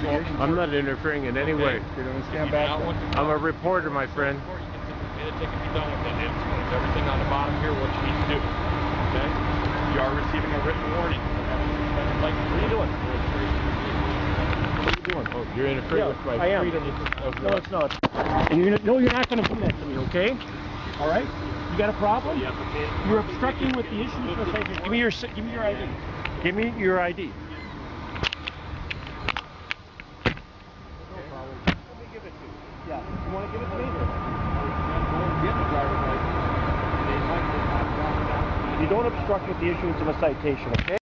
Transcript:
I'm not interfering in any way. You're going to stand back. I'm a reporter, my friend. It can be done with that. It's everything on the bottom here, what you need to do. Okay? You are receiving a written warning. Like, what are you doing? What are you doing? Oh, you're interfering with my freedom of No, it's not. And you're not going to do that to me, okay? All right? You got a problem? You're obstructing with the issue of the citation. Give me your ID. Give me your ID. No problem. Let me give it to you. Yeah. You want to give it to me? You don't obstruct with the issuance of a citation, okay?